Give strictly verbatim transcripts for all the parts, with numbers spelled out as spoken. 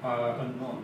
are unknown.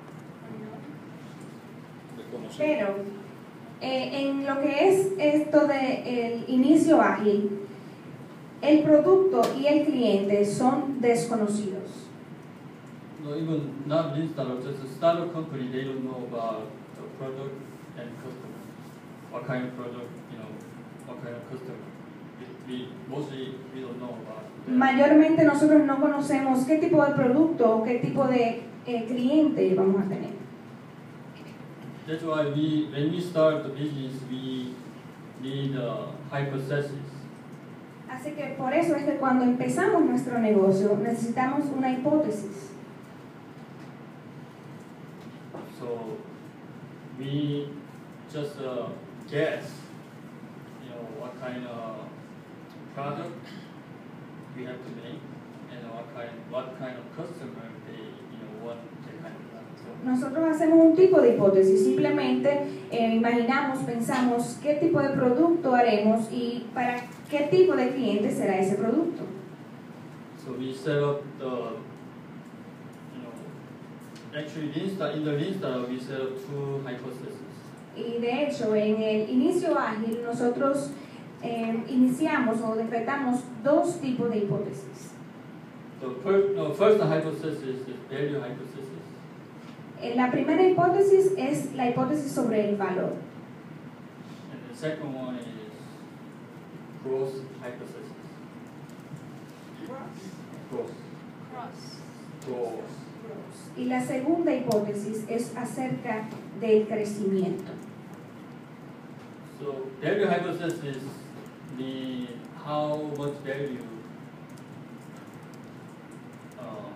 Pero eh, en lo que es esto del inicio ágil, el producto y el cliente son desconocidos. No, even not lean startup, just a startup company, they don't know about the product and customer. What kind of product, you know, what kind of customer. We, we mostly we don't know about that. Mayormente nosotros no conocemos qué tipo de producto o qué tipo de eh, cliente vamos a tener. That's why we, when we start the business, we need a hypothesis. Así que por eso es que cuando empezamos nuestro negocio necesitamos una hipótesis. So we just uh, guess, you know, what kind of product we have to make, and what kind, what kind of customer they, you know, want that kind of product. So Nosotros hacemos un tipo de hipótesis, simplemente eh, imaginamos, pensamos qué tipo de producto haremos y para qué tipo de cliente será ese producto. So we set up the, you know, actually Lean Start- in the Lean Startup we set up two hypotheses. Y de hecho, en el inicio ágil nosotros eh, iniciamos o decretamos dos tipos de hipótesis. The first, no, first hypothesis is value hypothesis. Eh, La primera hipótesis es la hipótesis sobre el valor. And the second one is growth hypothesis. Growth. Growth. Y la segunda hipótesis es acerca del crecimiento. So value hypothesis means how much value uh,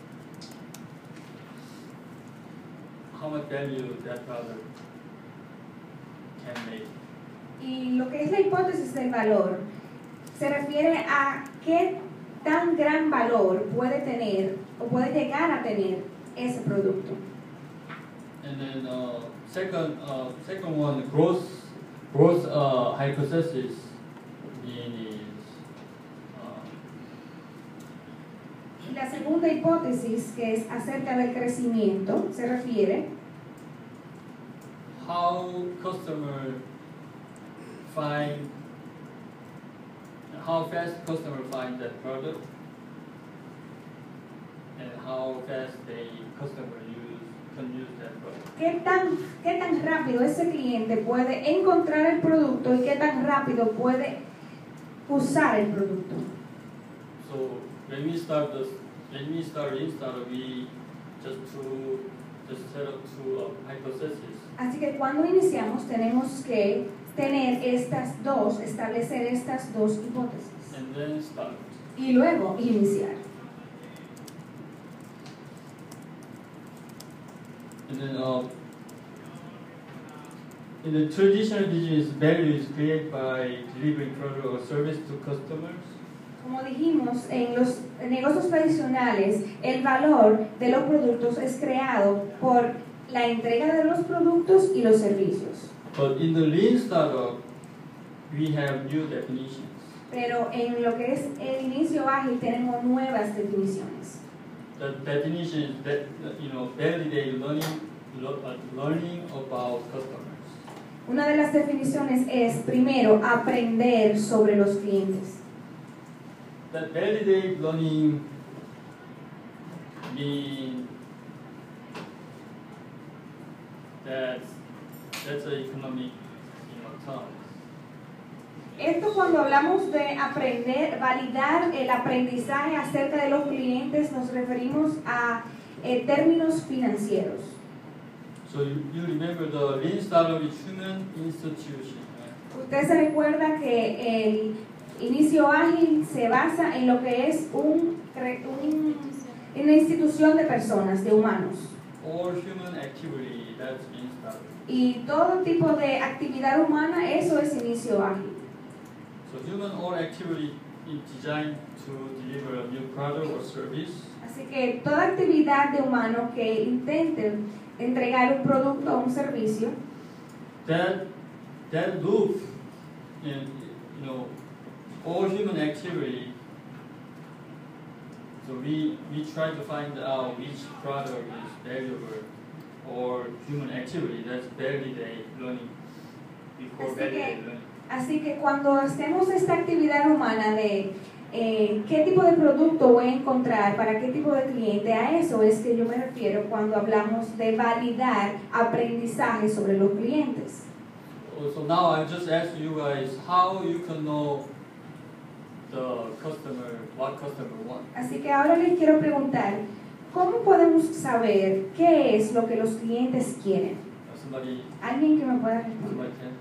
how much value that product can make. Y lo que es la hipótesis del valor se refiere a qué tan gran valor puede tener o puede llegar a tener ese producto. And then uh, second uh, second one growth growth uh, hypothesis means uh, Y la segunda hipótesis, que es acerca del crecimiento, se refiere how customer find how fast customer find that product and how fast they customer use can use that product. qué tan, qué tan rápido ese cliente puede encontrar el producto y qué tan rápido puede usar el producto. So when we start this when we start Lean Startup, we just to just set up two uh, hypotheses. Así que cuando iniciamos tenemos que tener estas dos, establecer estas dos hipótesis And then start. y luego iniciar. And then uh, in the traditional business, value is created by delivering product or service to customers. Como dijimos, en los negocios tradicionales, el valor de los productos es creado por la entrega de los productos y los servicios. But in the Lean Startup, we have new definitions. Pero en lo que es el inicio ágil tenemos nuevas definiciones. The definition is that, you know, validate learning, lo- uh, learning about customers. Una de las definiciones es, primero, aprender sobre los clientes. That validate learning means that that's an economic, you know, term. Esto cuando hablamos de aprender, validar el aprendizaje acerca de los clientes, nos referimos a eh, términos financieros. So you, you remember the Lean Startup is human institution, right? Usted se recuerda que el inicio ágil se basa en lo que es un, un, una institución de personas, de humanos. All human activity, that's Lean Startup. Y todo tipo de actividad humana, eso es inicio ágil. So human all activity is designed to deliver a new product or service. Así que toda actividad de humano que intente entregar un producto o un servicio, That that loop, in, you know, all human activity So we, we try to find out which product is valuable or human activity that's validated learning. We call Así validated que- learning. Así que cuando hacemos esta actividad humana de eh, qué tipo de producto voy a encontrar para qué tipo de cliente, a eso es que yo me refiero cuando hablamos de validar aprendizaje sobre los clientes. Oh, So now I just ask you guys how you can know the customer, what customer wants. Así que ahora les quiero preguntar, ¿cómo podemos saber qué es lo que los clientes quieren? Uh, Somebody, ¿Alguien que me pueda responder? somebody can?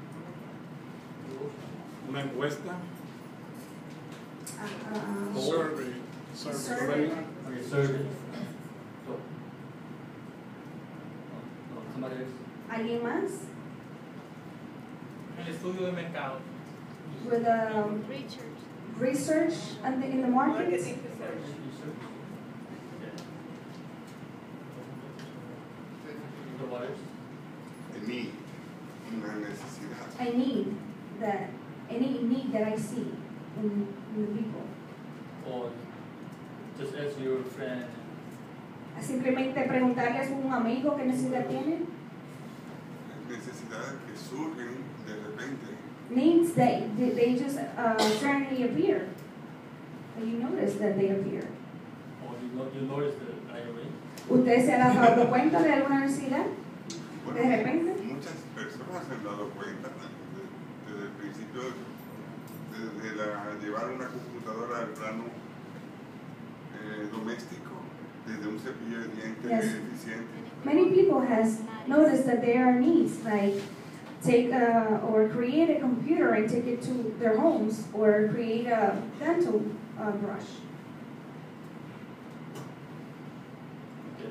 Una encuesta. Ah, Survey. Survey. Okay, survey. So, oh, no, somebody else? ¿Alguien más? El estudio de mercado. With um, research in the, in the market? Marketing research. Research? Okay. So what else? De mí, una necesidad. I need that, any need that I see in, in the people. Or just ask your friend, Simplemente preguntarles a un amigo qué necesidad tiene. Necesidades que surgen de repente. Needs that they, they just uh, suddenly appear. And you notice that they appear. or you know, you notice that right away. ¿Usted se ha dado cuenta de alguna necesidad? Bueno, ¿De repente? muchas personas se han dado cuenta desde, desde el principio, desde la, llevar una computadora al plano eh, doméstico, desde un cepillo de dientes Yes. eficiente. Many people has noticed that there are needs, like take a, or create a computer and take it to their homes, or create a dental uh, brush. Okay.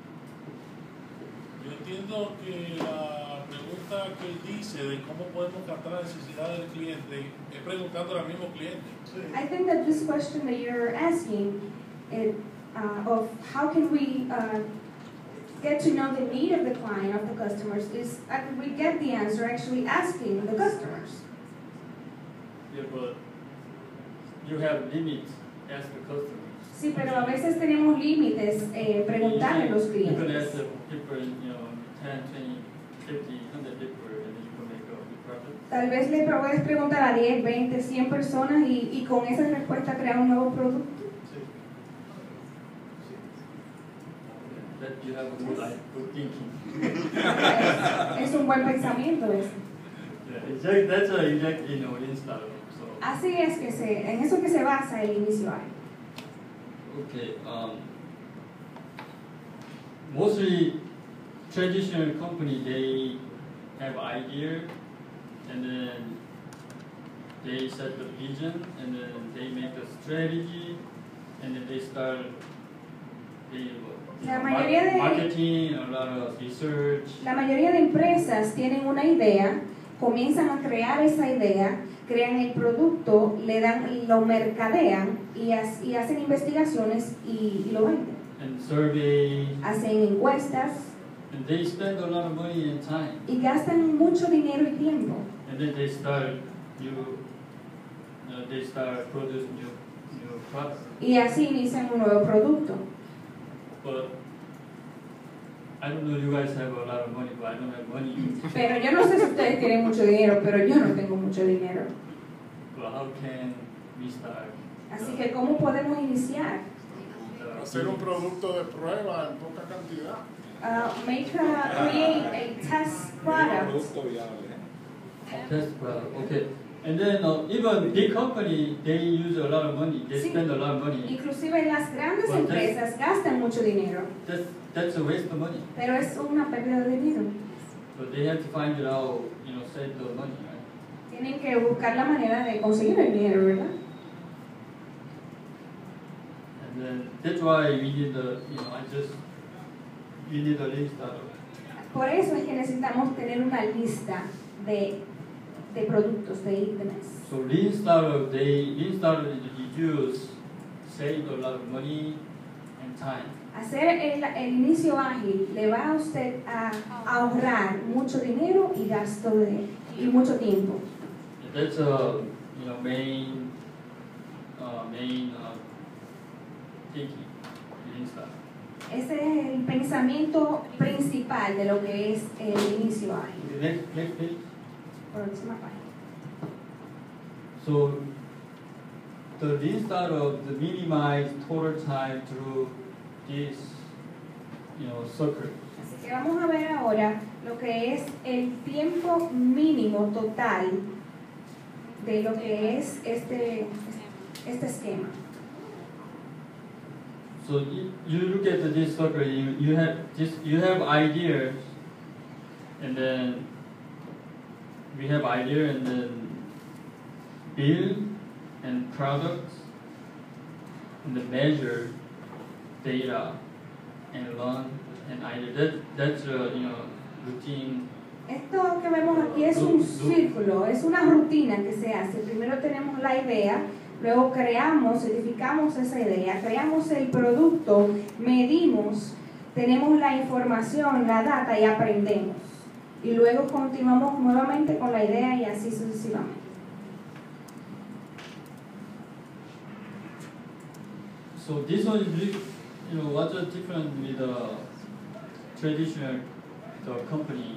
Yo entiendo que la pregunta que él dice de cómo podemos captar la necesidad del cliente es preguntándole al mismo cliente. I think that this question that you're asking, it, uh, of how can we uh, get to know the need of the client, of the customers, is uh, we get the answer actually asking the customers. Yeah, but you have limits as the customer. Sí, pero a veces tenemos límites eh, preguntarle a los You can ask clientes. the people, you know, ten, twenty, fifty, one hundred people, and then you can make a good profit. Tal vez le puedes preguntar a diez, veinte, cien personas y, y con esa respuesta crear un nuevo producto. That you have a good, like, good thinking. Es, es un buen pensamiento ese. Yeah, exactly. That's a exact, you know, in startup. So. Así es que se, en eso que se basa el inicio ágil. Okay. Um, mostly traditional company, they have idea, and then they set the vision, and then they make a strategy, and then they start they, you La know, mayoría de- marketing, a lot of research. La mayoría de empresas tienen una idea, comienzan a crear esa idea, crean el producto, le dan, lo mercadean y, as- y hacen investigaciones y, y lo venden. And survey, Hacen encuestas and they spend a lot of money and time, y gastan mucho dinero y tiempo. and then they start new, uh, they start producing new, new products. Y así inician un nuevo producto. But I don't know, you guys have a lot of money, but I don't have money. Pero yo no sé si ustedes tienen mucho dinero, pero yo no tengo mucho dinero. But how can we start? Así que, ¿cómo podemos iniciar? the- Hacer un producto de prueba en poca cantidad. Uh, make a, create a test Un product. producto viable. Test product, okay. And then uh, even big company, they use a lot of money. They Sí. spend a lot of money. Inclusive las grandes Well, that's- empresas gastan mucho dinero, That's that's a waste of money. pero es una pérdida de dinero. But they have to find it out, you know, save the money, right? Tienen que buscar la manera de conseguir el dinero, ¿verdad? And then that's why we need the, you know, I just we need a list of. Por eso es que necesitamos tener una lista de, de productos, de ítems. So lean startup, they lean startup reduce, save a lot of money and time. Hacer el, el inicio ágil le va a usted a ahorrar mucho dinero y gasto de, y mucho tiempo. And that's a, you know, main, uh, main uh, thinking, Lean Startup. Ese es el pensamiento principal de lo que es el inicio ágil. Next, next page. Próxima página. So the Lean Startup, the minimize total time through this, you know, circle. Así que vamos a ver ahora lo que es el tiempo mínimo total de lo que es este, este esquema. So you, you look at this circle, you, you have this, you have ideas, and then we have idea, and then build and products, and the measure data, and learn and idea. That that's uh, you know routine. Esto que vemos aquí es un círculo, es una rutina que se hace. Primero tenemos la idea, luego creamos, edificamos esa idea, creamos el producto, medimos, tenemos la información, la data y aprendemos. Y luego continuamos nuevamente con la idea y así sucesivamente. So this one is, really, you know, what's the difference with the traditional the company,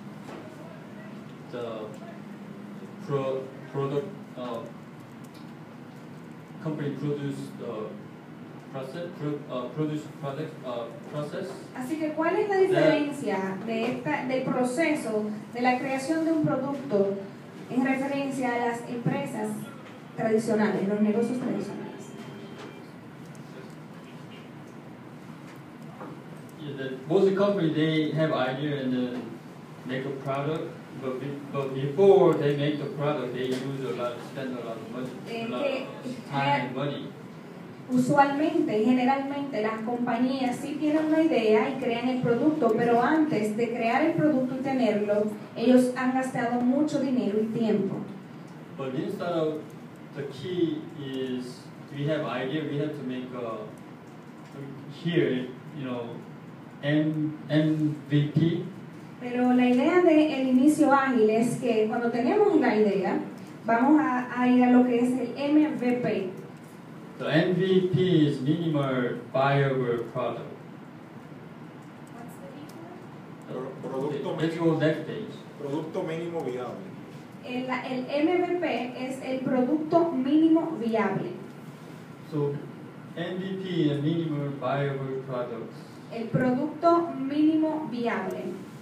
the pro, product uh, company produce the process, pro, uh, produce product uh, process. Así que, ¿cuál es la diferencia de esta, del proceso de la creación de un producto en referencia a las empresas tradicionales, los negocios tradicionales? Yeah, the, most companies they have idea and then make a product, but be, but before they make the product, they use a lot, spend a lot of money, a lot of time and money. Usualmente y generalmente las compañías sí tienen una idea y crean el producto, pero antes de crear el producto y tenerlo, ellos han gastado mucho dinero y tiempo. But in startup, the key is we have idea, we have to make a, here, you know, M V P. Pero la idea del inicio ágil es que cuando tenemos la idea, vamos a, a ir a lo que es el M V P. The M V P is minimal viable product. What's the Pro- Producto, Okay, let's go mínimo, next page. producto mínimo viable. El, el M V P es el producto mínimo viable. So M V P and minimal viable products. El producto mínimo viable.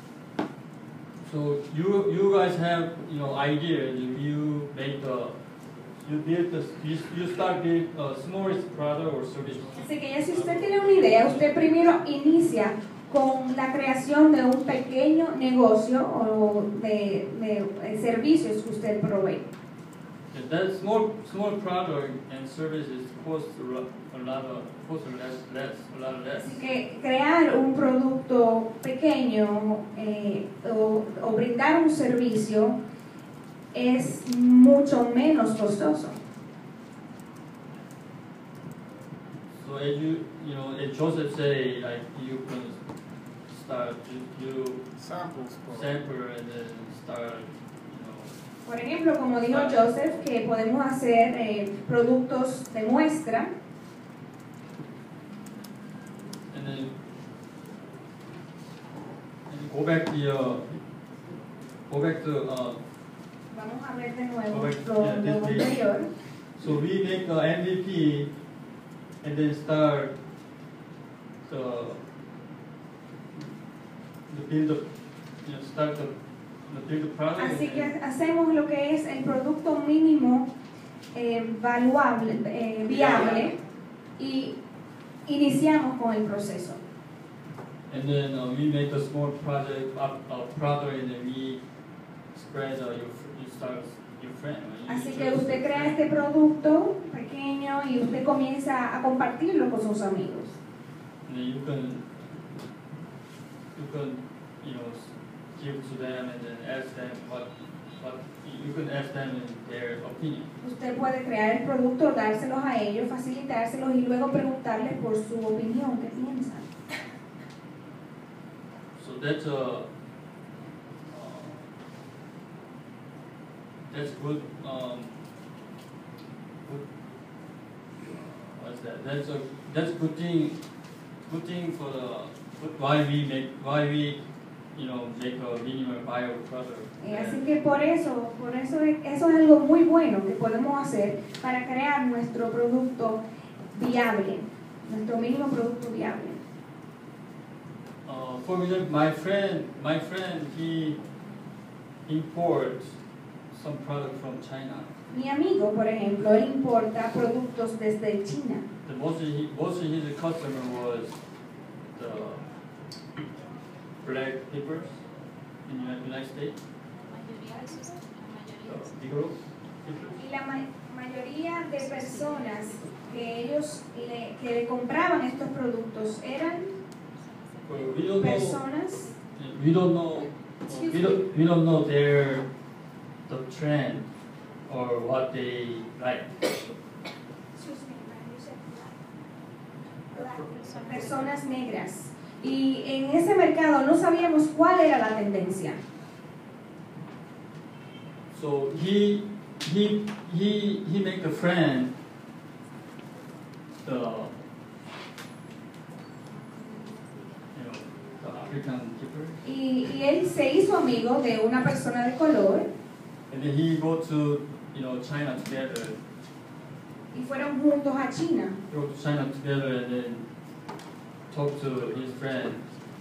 So you you guys have you know idea and you make the you build the you, you start build a smallest product or service. Así que ya si usted tiene una idea, usted primero inicia con la creación de un pequeño negocio o de, de, de servicios que usted provee. And that small small product and services cost a lot a lot of cost less less a lot less. Así que crear un producto pequeño eh, o, o brindar un servicio es mucho menos costoso. So as you you know as Joseph say like you can start you, you Samples. por- sample and then start you know. Por ejemplo, como dijo Joseph, que podemos hacer eh, productos de muestra. And then, and go back to your, go back to, uh, Vamos a ver de nuevo Correct. lo, Yeah, lo this page. anterior. so we make the M V P and then start the, the build the, you know, start the, the build the product. Así and- que hacemos lo que es el producto mínimo eh, valuable, eh, viable y iniciamos con el proceso. And then uh, we make a small project, uh, uh, product, and then we spread uh, your, fr- you start your friend. right? You Así que introduce usted your crea friend. este producto pequeño y usted comienza a compartirlo con sus amigos. And then you can, you can, you know, s- give to them and then ask them what, what, you can ask them their opinion. Usted puede crear el producto, dárselos a ellos, facilitárselos y luego preguntarles por su opinión, qué piensan. So that's a, uh, that's good, um, good, uh, what's that. That's a that's good thing. Good thing for the why we make why we you know make a minimal bio product. Eh, así que por eso, por eso eso es algo muy bueno que podemos hacer para crear nuestro producto viable, nuestro mínimo producto viable. Uh, for example, my friend, my friend, he imports some product from China. Mi amigo, por ejemplo, él importa productos desde China. The most of he, most of his customer was the black peppers in the United States. The Negro peppers. Y la ma mayoría de personas que ellos le, que le compraban estos productos eran Well, we don't know. personas. We don't know. Uh, we don't. We don't know their the trend or what they like. Personas negras. Y en ese mercado no sabíamos cuál era la tendencia. So he he he he make a friend the you know the African keeper, Y, y él se hizo amigo de una persona de color and then he go to you know China together. y fueron juntos a China. They go to China together and then talk to his friend.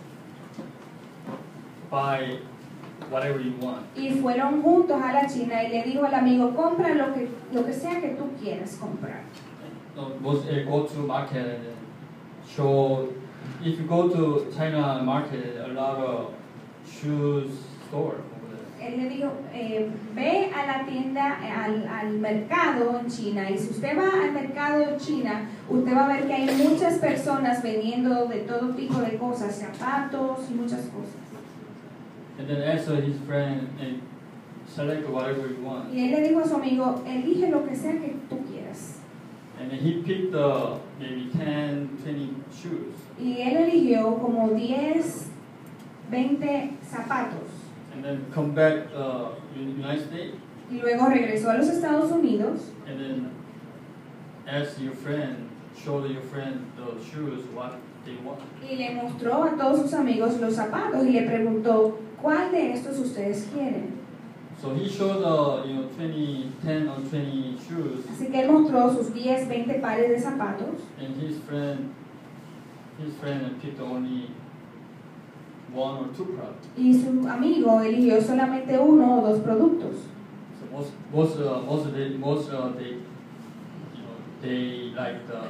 Buy whatever you want. Y fueron juntos a la China y le dijo al amigo, compra lo que, lo que sea que tú quieras comprar. No, was uh, go to market and then show. If you go to China market, a lot of shoes store over there. Él le dijo, eh, ve a la tienda, eh, al, al mercado en China, y si usted va al mercado en China, usted va a ver que hay muchas personas vendiendo de todo tipo de cosas, zapatos y muchas cosas. And then answer his friend and select whatever you want. Y él le dijo a su amigo, elige lo que sea que tú quieras. And then he picked uh, maybe ten, twenty shoes. Y él eligió como diez, veinte zapatos. And then come back uh, in the United States Y luego regresó a los Estados Unidos and then ask your friend, show your friend the shoes what they want. y le mostró a todos sus amigos los zapatos y le preguntó, ¿cuál de estos ustedes quieren? So he showed uh, you know twenty, ten or twenty shoes, Así que él mostró sus diez, veinte pares de zapatos and his friend, his friend picked only one or two products. y su amigo eligió solamente uno o dos productos. So most most uh, most of the most uh, they you know they like the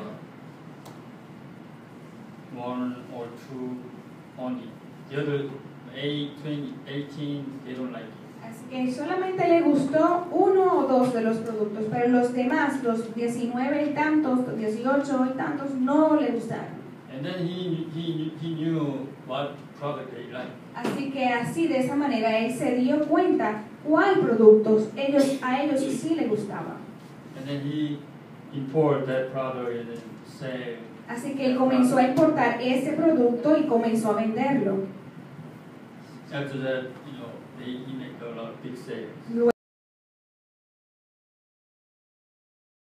one or two only. The other eight, twenty, eighteen they don't like it. Así que solamente le gustó uno o dos de los productos, pero los demás, los diecinueve y tantos, dieciocho y tantos, no le gustaron. And then he he he knew what product they like. Así que así, de esa manera, él se dio cuenta cuál productos ellos, a ellos sí le gustaba. And then he import that product and then say. Así que él comenzó a importar ese producto y comenzó a venderlo. After that, you know, they he make a lot of big sales. Luego